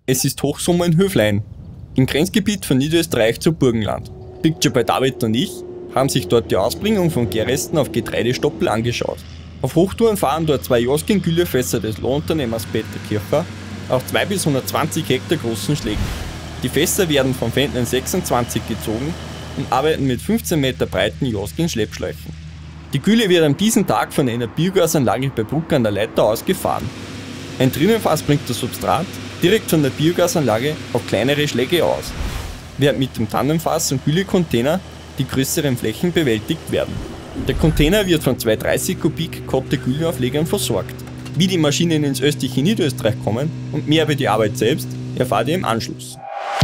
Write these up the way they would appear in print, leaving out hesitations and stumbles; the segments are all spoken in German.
Es ist Hochsommer in Höflein, im Grenzgebiet von Niederösterreich zu Burgenland. Picture bei David und ich haben sich dort die Ausbringung von Gärresten auf Getreidestoppel angeschaut. Auf Hochtouren fahren dort zwei Joskin-Güllefässer des Lohnunternehmers Peter Kircher auf 2 bis 120 Hektar großen Schlägen. Die Fässer werden vom Fendtner 26 gezogen und arbeiten mit 15 Meter breiten Joskin-Schleppschläuchen. Die Gülle wird an diesem Tag von einer Biogasanlage bei Bruck an der Leiter aus gefahren. Ein Trinnenfass bringt das Substrat direkt von der Biogasanlage auf kleinere Schläge aus, während mit dem Tandemfass und Güllecontainer die größeren Flächen bewältigt werden. Der Container wird von 230 Kubik Kotte Gülleauflegern versorgt. Wie die Maschinen ins östliche Niederösterreich kommen und mehr über die Arbeit selbst erfahrt ihr im Anschluss.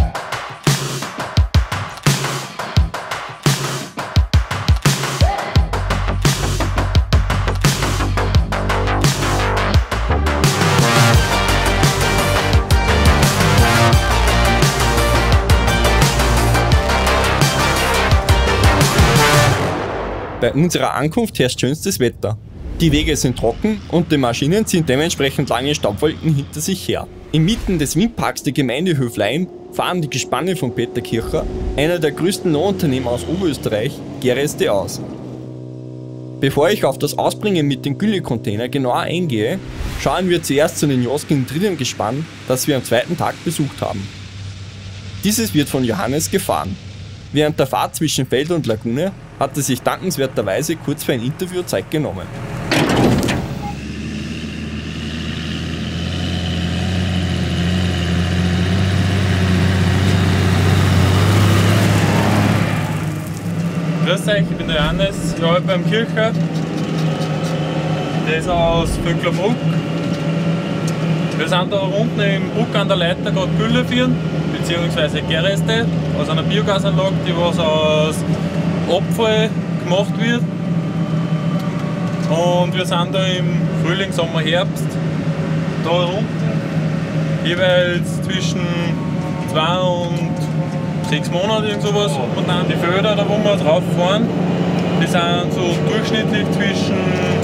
Bei unserer Ankunft herrscht schönstes Wetter. Die Wege sind trocken und die Maschinen ziehen dementsprechend lange Staubwolken hinter sich her. Inmitten des Windparks der Gemeinde Höflein fahren die Gespanne von Peter Kircher, einer der größten Lohnunternehmen aus Oberösterreich, Gärreste aus. Bevor ich auf das Ausbringen mit dem Güllecontainer genauer eingehe, schauen wir zuerst zu den Joskin-Trinnengespann, das wir am zweiten Tag besucht haben. Dieses wird von Johannes gefahren. Während der Fahrt zwischen Feld und Lagune hat er sich dankenswerterweise kurz für ein Interview Zeit genommen. Grüß euch, ich bin der Johannes, ich arbeite beim Kircher. Der ist aus Vöcklerbruck. Wir sind da unten im Bruck an der Leiter gerade Gülle führen, beziehungsweise Gärreste aus einer Biogasanlage, die was aus Abfall gemacht wird. Und wir sind da im Frühling, Sommer, Herbst da unten, jeweils zwischen 2 und 6 Monaten, irgend sowas. Und dann die Felder, da wo wir drauf fahren, die sind so durchschnittlich zwischen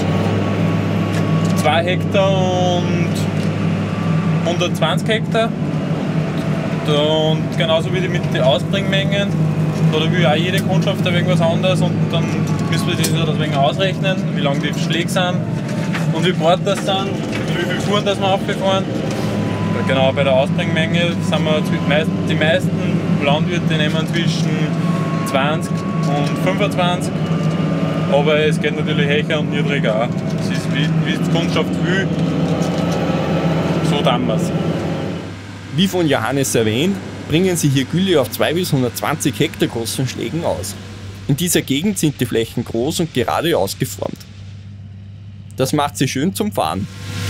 2 Hektar und 120 Hektar. Und genauso wie mit den Ausbringmengen, da will auch jede Kundschaft irgendwas anderes und dann müssen wir das deswegen ausrechnen, wie lang die Schläge sind und wie breit das sind, wie viele Fuhren das wir abgefahren. Genau, bei der Ausbringmenge sind wir die meisten Landwirte nehmen zwischen 20 und 25, aber es geht natürlich höher und niedriger auch. Das ist wie die Kundschaft will, so tun wir es. Wie von Johannes erwähnt, bringen sie hier Gülle auf 2 bis 120 Hektar großen Schlägen aus. In dieser Gegend sind die Flächen groß und gerade ausgeformt. Das macht sie schön zum Fahren.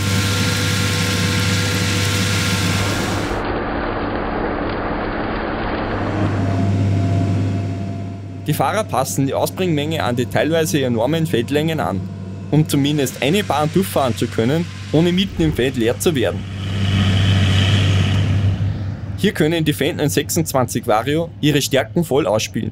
Die Fahrer passen die Ausbringmenge an die teilweise enormen Feldlängen an, um zumindest eine Bahn durchfahren zu können, ohne mitten im Feld leer zu werden. Hier können die Fendtner 26 Vario ihre Stärken voll ausspielen.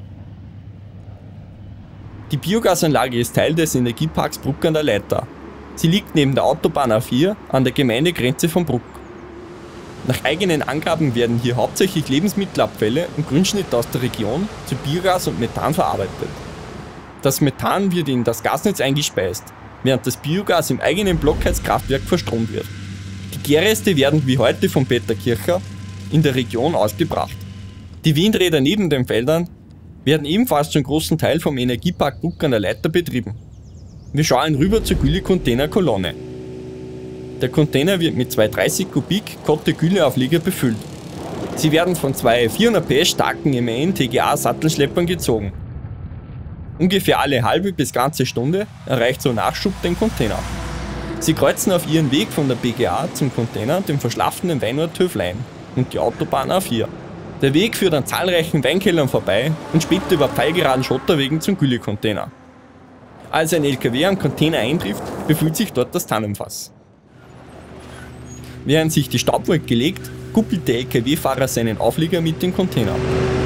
Die Biogasanlage ist Teil des Energieparks Bruck an der Leiter. Sie liegt neben der Autobahn A4 an der Gemeindegrenze von Bruck. Nach eigenen Angaben werden hier hauptsächlich Lebensmittelabfälle und Grünschnitt aus der Region zu Biogas und Methan verarbeitet. Das Methan wird in das Gasnetz eingespeist, während das Biogas im eigenen Blockheizkraftwerk verstromt wird. Die Gärreste werden wie heute von Peter Kircher in der Region ausgebracht. Die Windräder neben den Feldern werden ebenfalls zum großen Teil vom Energiepark Bruck an der Leiter betrieben. Wir schauen rüber zur Gülle-Container-Kolonne. Der Container wird mit 230 Kubik Kotte Gülleaufleger befüllt. Sie werden von 2 400 PS starken MAN TGA Sattelschleppern gezogen. Ungefähr alle halbe bis ganze Stunde erreicht so Nachschub den Container. Sie kreuzen auf ihrem Weg von der BGA zum Container den verschlaffenen Weinort Höflein und die Autobahn A4. Der Weg führt an zahlreichen Weinkellern vorbei und später über pfeilgeraden Schotterwegen zum Güllecontainer. Als ein LKW am Container eintrifft, befühlt sich dort das Tandemfass. Während sich die Staubwolke legt, kuppelt der LKW-Fahrer seinen Auflieger mit dem Container.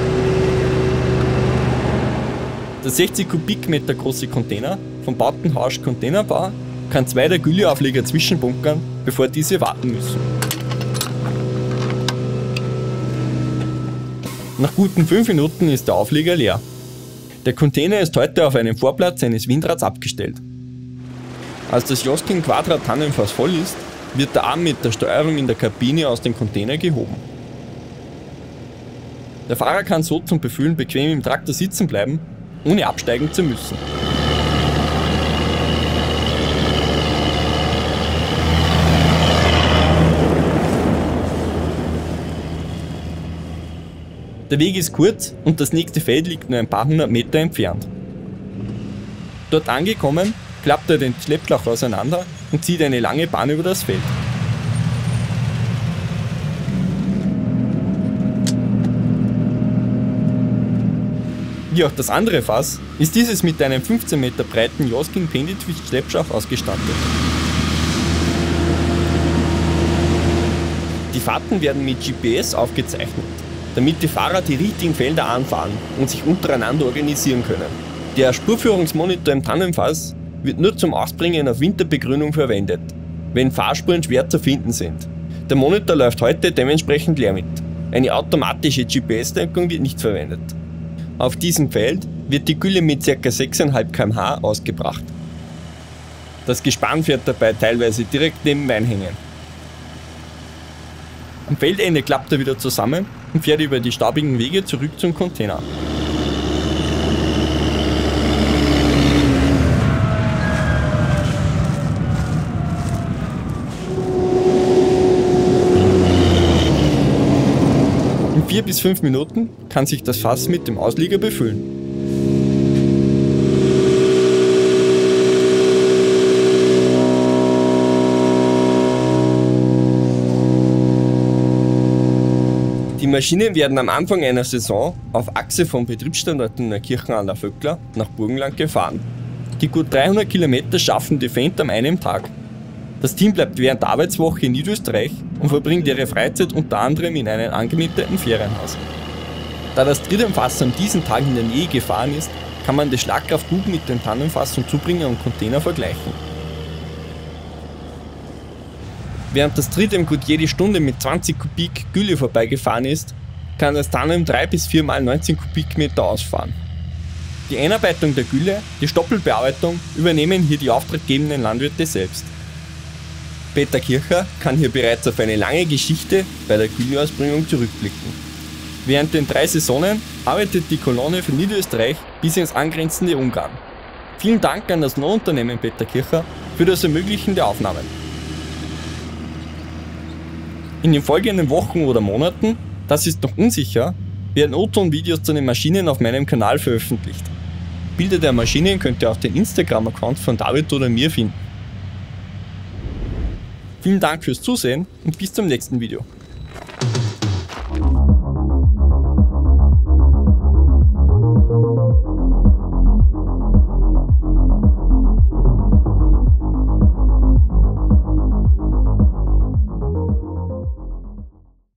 Der 60 Kubikmeter große Container vom Bautenhausch Containerbau kann 2 der Gülleaufleger zwischenbunkern, bevor diese warten müssen. Nach guten 5 Minuten ist der Auflieger leer. Der Container ist heute auf einem Vorplatz eines Windrads abgestellt. Als das Josking Quadra Tandemfass voll ist, wird der Arm mit der Steuerung in der Kabine aus dem Container gehoben. Der Fahrer kann so zum Befüllen bequem im Traktor sitzen bleiben, ohne absteigen zu müssen. Der Weg ist kurz und das nächste Feld liegt nur ein paar hundert Meter entfernt. Dort angekommen, klappt er den Schleppschlauch auseinander und zieht eine lange Bahn über das Feld. Wie auch das andere Fass, ist dieses mit einem 15 Meter breiten Josking Pendeltwist Schleppschlauch ausgestattet. Die Fahrten werden mit GPS aufgezeichnet, damit die Fahrer die richtigen Felder anfahren und sich untereinander organisieren können. Der Spurführungsmonitor im Tandemfass wird nur zum Ausbringen auf Winterbegrünung verwendet, wenn Fahrspuren schwer zu finden sind. Der Monitor läuft heute dementsprechend leer mit. Eine automatische GPS-Lenkung wird nicht verwendet. Auf diesem Feld wird die Gülle mit ca. 6,5 km/h ausgebracht. Das Gespann fährt dabei teilweise direkt neben Weinhängen. Am Feldende klappt er wieder zusammen und fährt über die staubigen Wege zurück zum Container. In 4 bis 5 Minuten kann sich das Fass mit dem Auslieger befüllen. Die Maschinen werden am Anfang einer Saison auf Achse vom Betriebsstandort in Neukirchen an der Vöckla nach Burgenland gefahren. Die gut 300 Kilometer schaffen die Fendt an einem Tag. Das Team bleibt während der Arbeitswoche in Niederösterreich und verbringt ihre Freizeit unter anderem in einem angemieteten Ferienhaus. Da das Tridemfass an diesem Tag in der Nähe gefahren ist, kann man die Schlagkraft gut mit dem Tandemfass und Zubringer und Container vergleichen. Während das Tridem gut jede Stunde mit 20 Kubik Gülle vorbeigefahren ist, kann das Tandem 3 bis 4 mal 19 Kubikmeter ausfahren. Die Einarbeitung der Gülle, die Stoppelbearbeitung übernehmen hier die auftraggebenden Landwirte selbst. Peter Kircher kann hier bereits auf eine lange Geschichte bei der Gülleausbringung zurückblicken. Während den 3 Saisonen arbeitet die Kolonne für Niederösterreich bis ins angrenzende Ungarn. Vielen Dank an das Notunternehmen Peter Kircher für das Ermöglichen der Aufnahmen. In den folgenden Wochen oder Monaten, das ist noch unsicher, werden O-Ton-Videos zu den Maschinen auf meinem Kanal veröffentlicht. Bilder der Maschinen könnt ihr auf den Instagram-Account von David oder mir finden. Vielen Dank fürs Zusehen und bis zum nächsten Video.